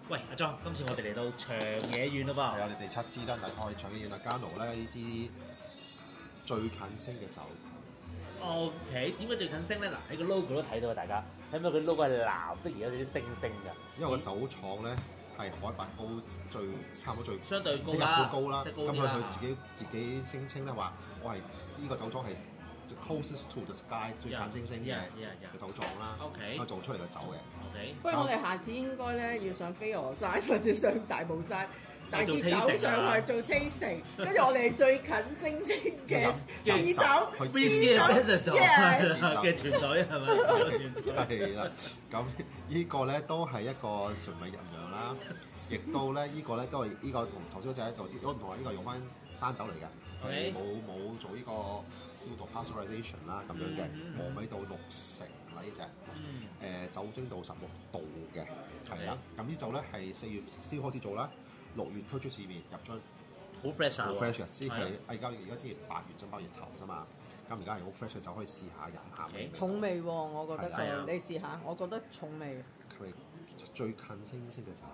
喂，阿莊，今次我哋嚟到長野縣咯噃。 係啊，你哋七支啦，嗱，我哋長野縣阿加奴咧呢支最近升嘅酒。 OK，點解最近升咧？嗱，喺個 logo 都睇到啊，大家睇唔睇佢 logo 係藍色，而有啲星星㗎。 因為個酒廠咧係海拔高差唔多最相對高比日啦， 本高啦。咁佢即係高啲啦自己聲稱咧話，我係呢個酒莊係 closest to the sky 最近星星嘅酒莊啦。 OK， 做出嚟嘅酒嘅。 OK， 不過我哋下次應該咧要上飛鵝山或者上大帽山，帶支酒 tasting 上去做 tasting，跟住我哋最近星星嘅試酒去邊啲 Yes 嘅團隊係咪？ 係啦，咁呢個咧都係一個純米吟釀啦，亦都咧呢個咧都係呢個同頭先嗰隻喺度都唔同啊，呢個用翻生酒嚟嘅，佢冇做呢個消毒 pasteurization 啦咁樣嘅，磨味到60啦呢隻，酒精度16度嘅，係啦，咁呢酒咧係4月先開始做啦，6月推出市面入樽。 好 fresh 啊！ 好 fresh 嘅，先係而家先8月進8月頭啫嘛，咁而家係好 fresh 嘅酒可以試下飲下味。 重味喎，我覺得係啊佢，你試下，我覺得重味。 佢最近星星嘅酒，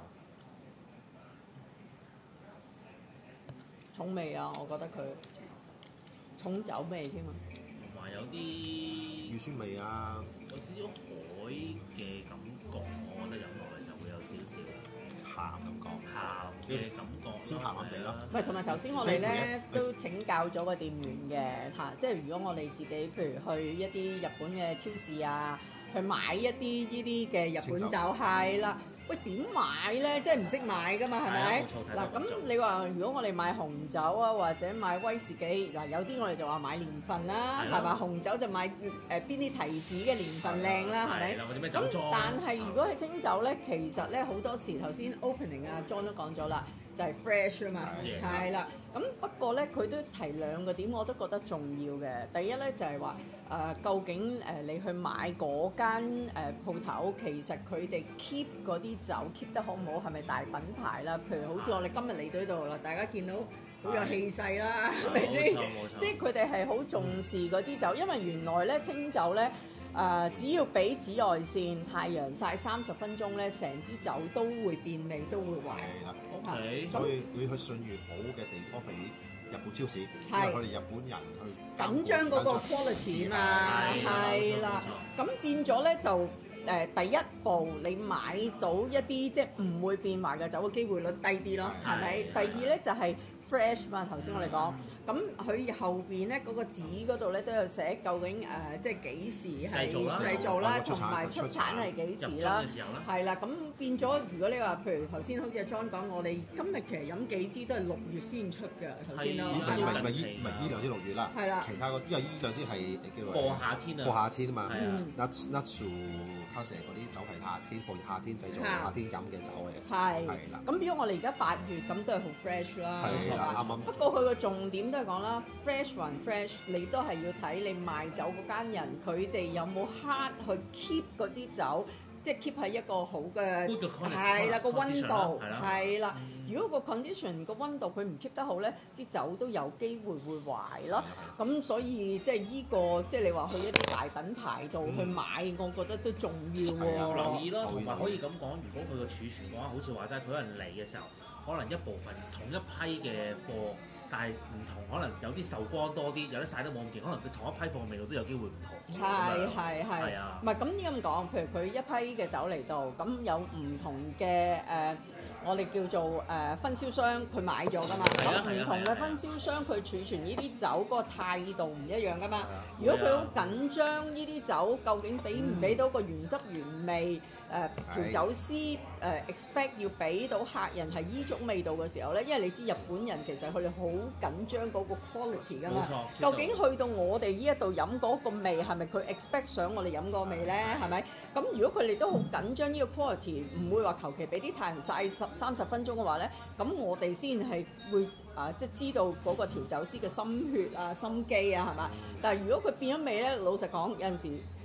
重味啊！我覺得佢重酒味添啊！ 同埋有啲乳酸味啊， 有少少海嘅感覺，我覺得飲落去就會有少少鹹感覺， 鹹嘅感覺， 先鹹鹹地咯。 唔係，同埋頭先我哋咧都請教咗個店員嘅嚇，即係如果我哋自己譬如去一啲日本嘅超市啊，去買一啲呢啲嘅日本酒係啦。喂，點買咧？即係唔識買噶嘛，係咪？嗱，咁你話如果我哋買紅酒啊，或者買威士忌，嗱有啲我哋就話買年份啦，係嘛？紅酒就買邊啲提子嘅年份靚啦，係咪？咁但係如果係清酒咧，其實咧好多時頭先 opening 啊 John 都講咗啦。就係 fresh 啊嘛，係啦。咁不過咧，佢都提兩個點，我都覺得重要嘅。第一咧就係話究竟你去買嗰間鋪頭，其實佢哋 keep 嗰啲酒 keep 得好唔好，係咪大品牌啦？譬如好似我哋今日嚟到呢度啦，大家見到好有氣勢啦，係咪先？即係佢哋係好重視嗰支酒，因為原來咧清酒咧。只要俾紫外線太陽曬30分鐘咧，成支酒都會變味，都會壞。 係啦， OK， 所以你去信譽好嘅地方，譬如日本超市，因為佢哋日本人去緊張嗰個 quality 嘛，係啦。咁變咗咧就第一步你買到一啲即係唔會變壞嘅酒嘅機會率低啲咯，係咪？第二咧就係 fresh 嘛，頭先我哋講。咁佢後邊咧嗰個紙嗰度咧都有寫究竟即係幾時係製造啦，同埋出產係幾時啦，係啦。咁變咗，如果你話譬如頭先好似阿 John 講，我哋今日其實飲幾支都係6月先出嘅，頭先咯。 唔係依兩支6月啦， 係啦。 其他嗰啲因為依兩支係叫做過夏天啊， 過夏天啊嘛。Natsu Kase 嗰啲酒係夏天製造、夏天飲嘅酒嚟。 係啦。 咁變咗我哋而家8月咁都係好 fresh 啦。 係啦，啱啱。 不過佢個重點都係講啦 ，fresh 還 fresh，你都係要睇你賣酒嗰間人，佢哋有冇 hard 去 keep 嗰支酒，即係 keep 喺一個好嘅，係啦個溫度，係啦。如果個 condition 個溫度佢唔 keep 得好咧，支酒都有機會會壞咯。咁所以即係依個即係你話去一啲大品牌度去買，我覺得都重要喎。 留意咯，同埋可以咁講，如果佢個儲存嘅話，好似話齋，佢有人嚟嘅時候，可能一部分同一批嘅貨。但係唔同，可能有啲受光多啲，有啲曬得冇咁勁，可能佢同一批貨嘅味道都有機會唔同。係啊，唔係咁咁講，譬如佢一批嘅酒嚟到，咁有唔同嘅我哋叫做分銷商，佢買咗㗎嘛。咁唔同嘅分銷商，佢儲存呢啲酒嗰個態度唔一樣㗎嘛。如果佢好緊張呢啲酒，究竟俾唔俾到個原汁原味？調酒師expect 要俾到客人係依種味道嘅時候咧，因為你知日本人其實佢哋好緊張嗰個 quality 㗎嘛。究竟去到我哋呢一度飲嗰個味係咪佢 expect 想我哋飲嗰個味咧？係咪？咁如果佢哋都好緊張呢個 quality，唔會話求其俾啲太陽曬30分鐘嘅話咧，咁我哋先係會即係知道嗰個調酒師嘅心血啊、心機啊，係嘛？但係如果佢變咗味咧，老實講有陣時。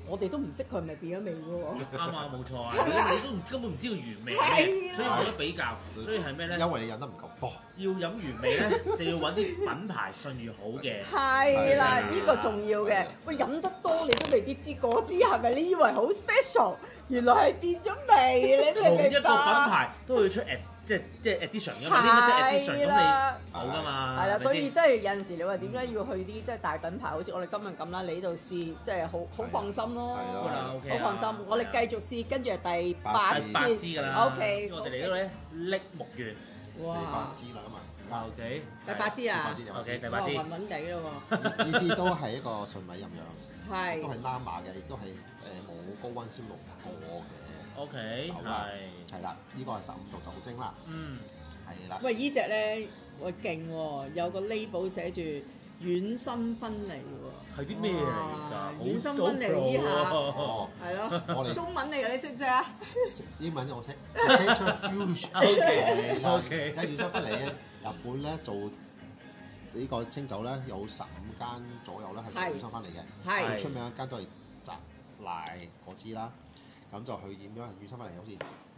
我哋都唔識佢係咪變咗味嘅喎。 啱啊，冇錯啊，你都根本唔知道原味係咩， 啦所以冇得比較。所以係咩咧？ 因為你飲得唔夠多。 要飲原味咧，就要揾啲品牌信譽好嘅。 係啦， 係呢個重要嘅。喂，飲得多你都未必知果汁係咪？你以為好 special，原來係變咗味，你明唔明同一個品白？ 牌都會出即係 edition 㗎嘛，啲乜即係 edition 咁啦你冇㗎嘛。 係啦， 係咪所以先真係有陣時你話點解要去啲即係大品牌，好似我哋今日咁啦，你呢度試，即係好放心咯， 係咯好啦，OK 啊好放心。我哋繼續試，跟住係第八第支 8支㗎啦。 OK， 我哋嚟到咧瀝木園。 第八哇， 支啦嘛。 OK。 第八支啊第八支，第八 OK， 支第八支。 暈暈地咯喎， 呢支都係一個純米吟釀， 係都係拉馬嘅，亦都係冇高溫燒爐過嘅 OK， 酒啦。 係。 係啦，呢個係15度酒精啦。 嗯。 係啦， 喂，依隻咧，喂勁喎，有個 label 寫住軟身分離喎。 係啲咩嚟㗎？ 哇好軟身分離呢下哦， 係咯， 我哋中文嚟㗎，你識唔識啊？ 英文我識 centrifuge。 OK， 係啦 OK 喺軟身分離咧，日本咧做呢個清酒咧有15間左右咧係做軟身分離嘅， 係最出名一間都係澤賴嗰支啦，咁就去染咗軟身分離，好似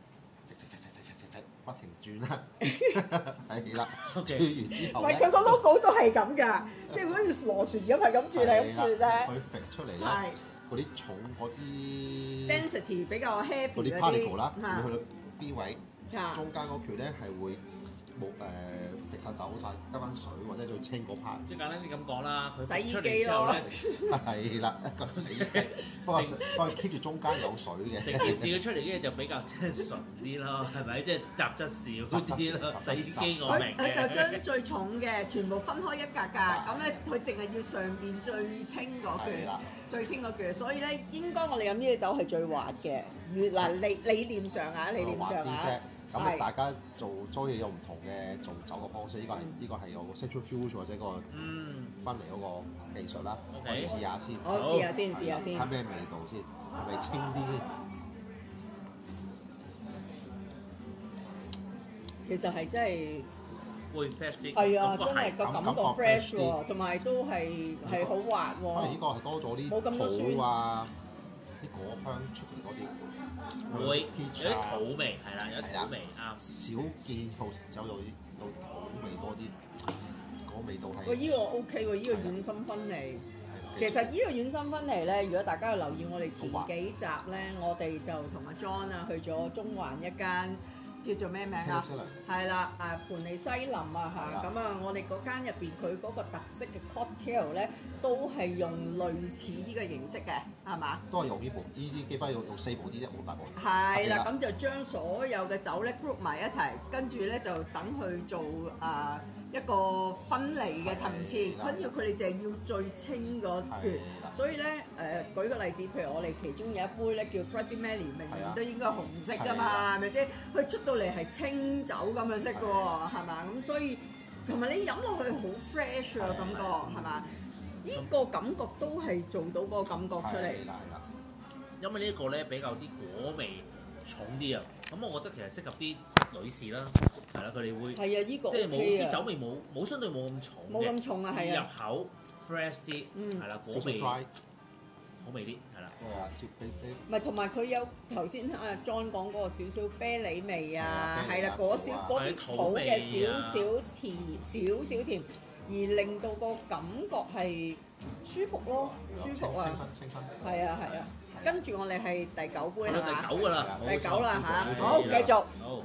不停轉啦，係啦， OK 轉完之唔後咧， 係佢個 logo 都係咁㗎，即係好似螺旋咁係咁轉嚟咁轉啫。 佢揈出嚟咧， 係嗰啲重嗰啲 density 比較 heavy 嗰啲嗰 particle 啦， 啲會去到邊位？ 啊中間嗰橛咧係會冇揈曬走晒，得翻水或者最清嗰 part。 即係簡單啲咁講啦，佢洗衣機出嚟之後咧， 係啦，一個洗衣機，不過 keep 住中間有水嘅。 成件事佢出嚟嘅就比較即係純啲咯，係咪？即係雜質少啲咯。洗衣機我明佢就將嘅。 最重嘅全部分開一格格，咁咧佢淨係要上邊最清嗰橛係啦， 最清嗰橛，所以咧應該我哋飲呢隻酒係最滑嘅。嗱理念上啊，理念滑啲啫上啊，。 咁係大家做嘢有唔同嘅做酒嘅方式，呢個係有 centrifuge 或者個嗯分離嗰個技術啦。 OK 我試下先， 我試下先，試下先。 睇咩味道先，係咪清啲？ 其實係真係會 fresh 啲。 係啊， 感覺真係個感覺感覺 fresh fresh 喎，同埋都係好滑可能呢個喎。 係多咗冇咁多啲土啊，啲果香出嚟多啲。 會有 peach 啲啊土味係啦，有啲土味啱。 少見好酒有土味多啲，嗰個味道係。 喂，呢個 OK 喎，呢個軟心分離。其實呢個軟心分離咧，如果大家有留意我哋前幾集咧，我哋就同阿 John 啊去咗中環一間叫做咩名啊？係啦，盤尼西林啊嚇，咁啊，我哋嗰間入邊佢嗰個特色嘅 cocktail 咧，都係用類似呢個形式嘅，係嘛？ 都係用呢部，呢啲基本用4部啲啫，冇大部。 係啦，咁就將所有嘅酒咧 group 埋一齊，跟住咧就等佢做一個分離嘅層次，跟住佢哋就係要最清嗰橛。所以咧舉個例子，譬如我哋其中有一杯咧叫 Bloody Mary，明明都應該係紅色㗎嘛，係咪先？佢出到嚟係清酒咁嘅色㗎喎，係嘛？咁所以同埋你飲落去好 fresh 啊感覺，係嘛？呢個感覺都係做到個感覺出嚟。 係啦， 因為呢一個咧比較啲果味重啲啊，咁我覺得其實適合啲女士啦，係啦，佢哋會係啊，呢個即係冇 OK 啊啲酒味冇相對冇咁重嘅， 冇咁重啊，係啊。 入口 fresh 啲，係啦，果味好味啲，係啦。 唔係，同埋佢有頭先阿 John 講嗰個少少啤梨味啊，係啦，嗰啲土嘅少少甜，少少甜，而令到個感覺係舒服咯，舒服啊， 清新。 係啊係啊。跟住我哋係第9杯係嘛？ 第9㗎啦， 第9啦嚇，好冇錯繼續。 好，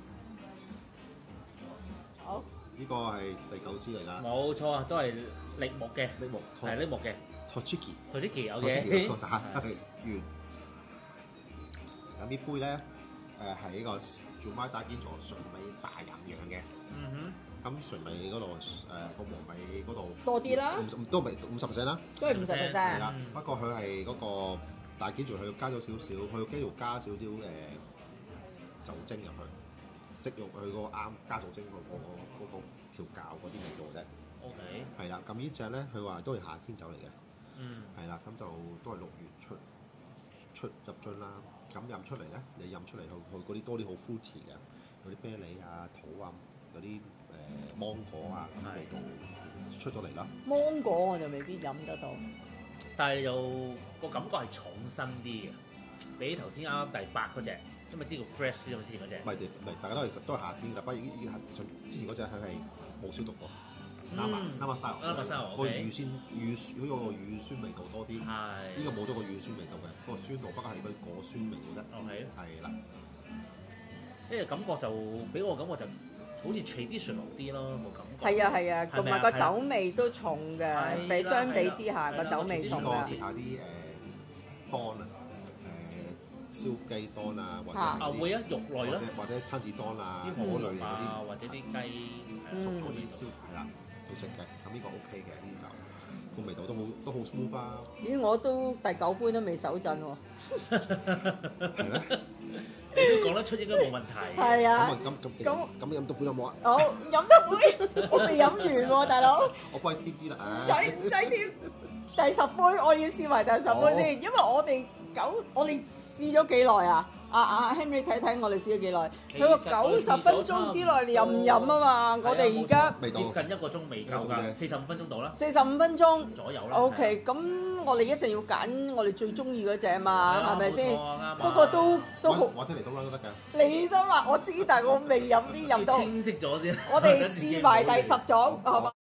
好， 呢個係第9支嚟㗎。 冇錯啊，都係檪木嘅， 檪木， 係檪木嘅。 Tochigi Tochigi 有嘅嘅。 個渣係完。咁呢杯咧係呢個 Jumai Daiginjo 純米大吟釀嘅。咁純米嗰度個黃米嗰度多啲啦， 都未50%啦。 都係50%。 係啦，不過佢係嗰個大基做佢加咗少少，佢基做加少少酒精入去，適用佢個啱加酒精嗰個調教嗰啲味道啫。 OK。 係啦，咁呢只咧佢話都係夏天酒嚟嘅。係啦，咁就都係6月出入樽啦。咁飲出嚟咧，你飲出嚟佢嗰啲多啲好 fruity 嘅，嗰啲啤梨啊、土啊、嗰啲芒果啊咁味道出咗嚟啦。 芒果我就未必飲得到。 但係又個感覺係重身啲嘅，比頭先啱啱第八嗰隻，因為知道 fresh 啲咁之前嗰隻。 唔係，大家都係夏天㗎，不過之前嗰隻佢係冇消毒過。Nama style，個乳酸嗰個乳酸味道多啲。呢個冇咗個乳酸味道嘅，個酸度不過係個果酸味道啫。 OK。係啦。 呢個感覺就俾我感覺就好似 traditional 啲咯，個感覺。 係啊，同埋個酒味都重嘅，比相比之下個酒味重啦。 食下啲當啊，燒雞當啊，或者係會啊肉類咯， 或者親子當啊嗰類嗰啲， 或者啲雞熟咗啲燒係啦。好食嘅，咁呢個 OK 嘅，呢就個味道都好 smooth 啊！ 咦，我都第9杯都未手震喎。 係咩？ 你都講得出應該冇問題。 係啊。 咁飲多杯有冇啊？ 好，飲多杯，我未飲完喎，大佬。 我幫你添啲啦。 唔使添，第10杯我要試埋第10杯先，因為我哋試咗幾耐啊？阿 Henry 睇睇我哋試咗幾耐？佢話90分鐘之內你飲唔飲啊嘛？我哋而家接近1個鐘未夠㗎，45分鐘到啦。 45分鐘左右啦。 OK，咁我哋一定要揀我哋最中意嗰隻啊嘛，係咪先？不過都好。 或者嚟到啦都得㗎。 嚟得啦，我知，但係我未飲啲飲到。 清晰咗先。 我哋試埋第10種，好嘛？